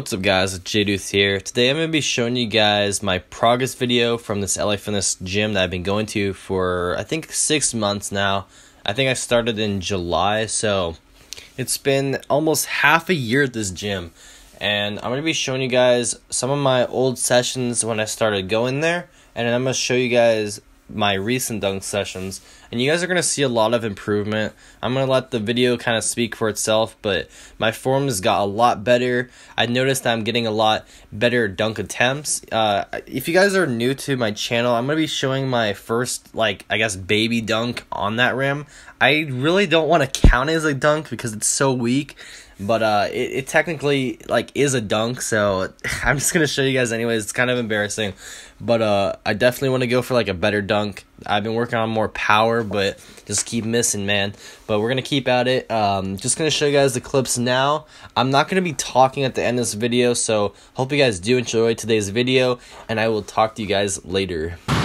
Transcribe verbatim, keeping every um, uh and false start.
What's up guys, it's J-Deuce here. Today I'm going to be showing you guys my progress video from this L A Fitness gym that I've been going to for I think six months now. I think I started in July, so it's been almost half a year at this gym. And I'm going to be showing you guys some of my old sessions when I started going there. And then I'm going to show you guys my recent dunk sessions, and you guys are going to see a lot of improvement. I'm going to let the video kind of speak for itself, but my form has got a lot better. I noticed that I'm getting a lot better dunk attempts. Uh, if you guys are new to my channel, I'm going to be showing my first, like, I guess, baby dunk on that rim. I really don't want to count it as a dunk because it's so weak, but uh, it, it technically, like, is a dunk, so I'm just going to show you guys anyways. It's kind of embarrassing, but uh, I definitely want to go for, like, a better dunk. I've been working on more power, but just keep missing, man. But we're going to keep at it. Um, just going to show you guys the clips now. I'm not going to be talking at the end of this video, so hope you guys do enjoy today's video, and I will talk to you guys later.